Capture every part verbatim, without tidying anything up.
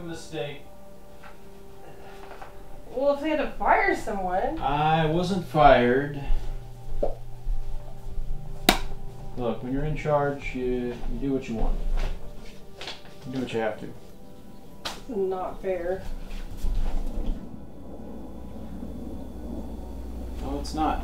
mistake. Well, if they had to fire someone. I wasn't fired. Look, when you're in charge, you, you do what you want. You do what you have to. Not fair. No, it's not.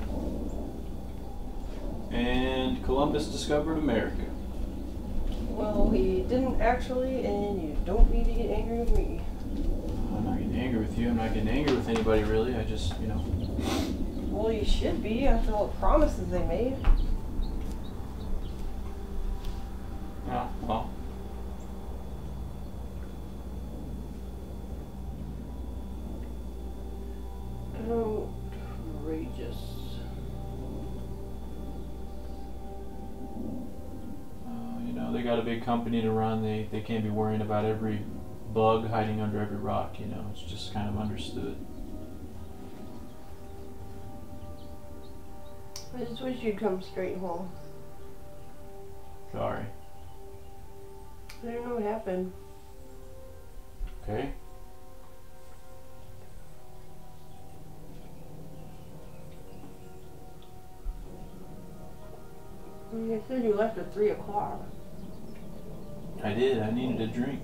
And Columbus discovered America. Well, he didn't actually, and you don't need to get angry with me. I'm not getting angry with you. I'm not getting angry with anybody, really. I just, you know. Well, you should be after all the promises they made. Oh, well. Outrageous. Uh, you know, they got a big company to run. They, they can't be worrying about every bug hiding under every rock, you know. It's just kind of understood. I just wish you'd come straight home. Sorry. I don't know what happened. Okay. You said you left at three o'clock. I did. I needed a drink.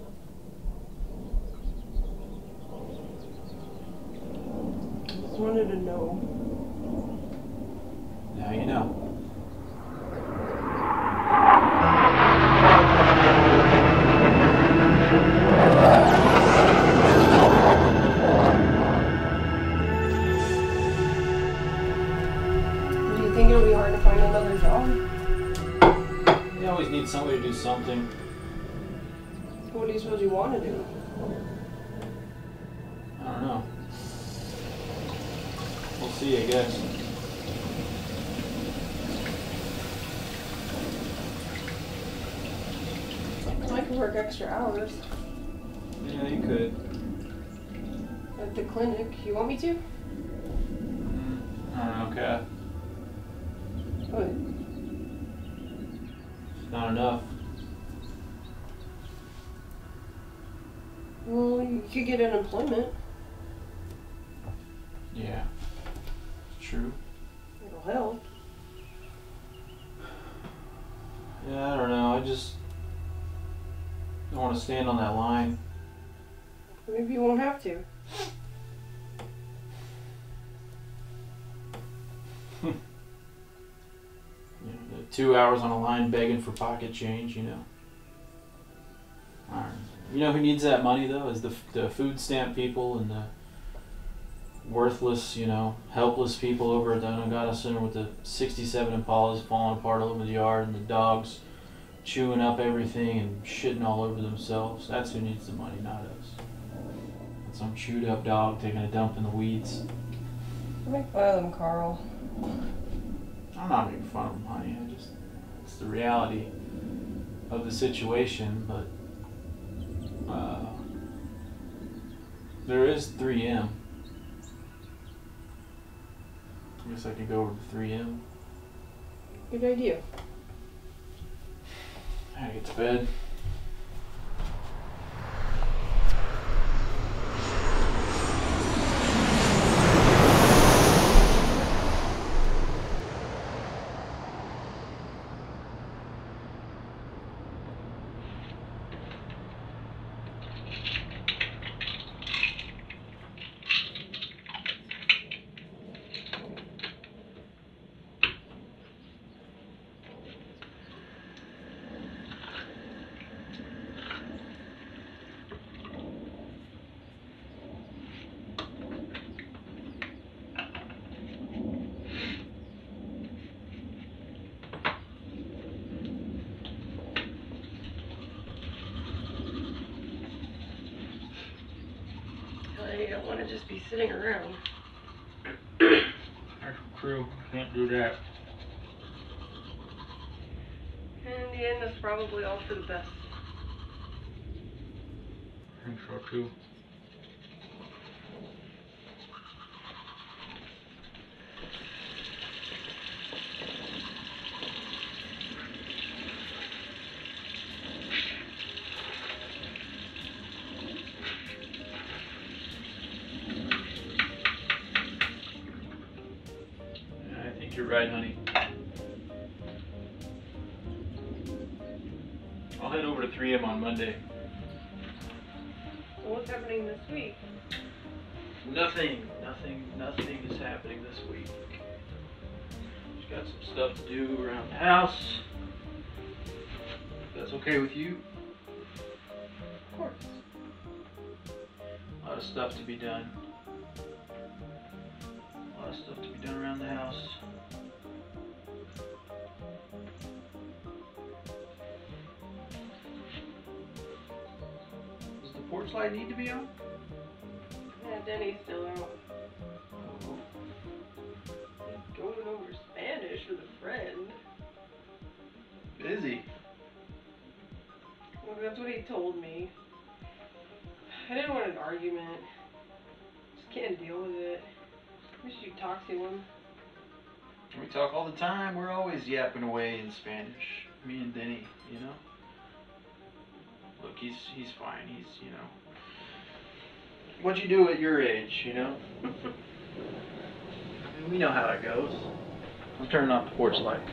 Just wanted to know. Now you know. Do you think it'll be hard to find another job? You always need somebody to do something. What do you suppose you want to do? I don't know. We'll see, I guess. I could work extra hours Yeah, you could. at the clinic. You want me to? I don't know, Kat. What? It's not enough. Well, you could get unemployment. Yeah. It's true. It'll help. Yeah, I don't know. I just don't want to stand on that line. Maybe you won't have to. You know, the two hours on a line begging for pocket change, you know. I don't know. You know who needs that money, though, is the, the food stamp people and the worthless, you know, helpless people over at the Onondaga Center with the sixty-seven Impalas falling apart all over the yard and the dogs chewing up everything and shitting all over themselves. That's who needs the money, not us. That's some chewed up dog taking a dump in the weeds. Make fun of them, Carl. I'm not making fun of them, honey. I just, it's the reality of the situation, but uh, there is three M. I guess I could go over to three M. Good idea. I gotta get to bed. I don't want to just be sitting around. That's true. Can't do that. In the end, that's probably all for the best. I think so too. it right, honey. I'll head over to three M on Monday. So what's happening this week? Nothing, nothing, nothing is happening this week. Just got some stuff to do around the house. If that's okay with you? Of course. A lot of stuff to be done. A lot of stuff to be done around the house. Does the porch light need to be on? Yeah, Denny's still out. He's going over Spanish with a friend. Busy. Well, that's what he told me. I didn't want an argument. Just can't deal with it. I wish you'd talk to him. We talk all the time. We're always yapping away in Spanish. Me and Denny, you know? Look, he's he's fine. He's, you know... What'd you do at your age, you know? I mean, we know how it goes. I'm turning off the porch light.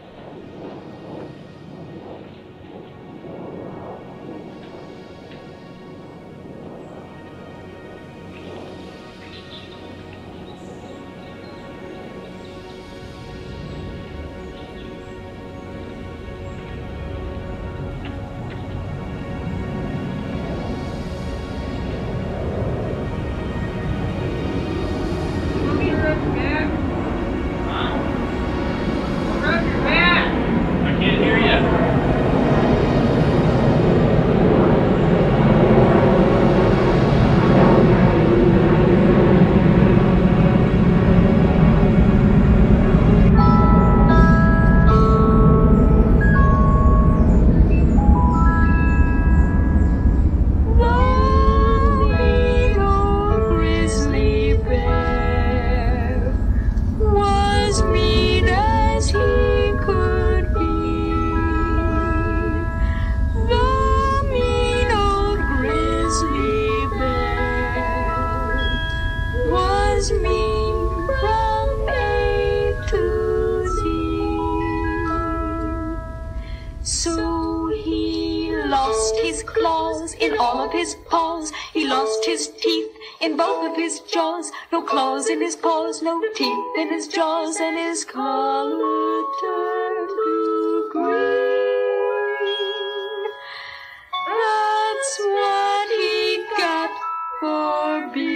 In all of his paws, he lost his teeth in both of his jaws. No claws in his paws, no teeth in his jaws, and his color turned to green. That's what he got for being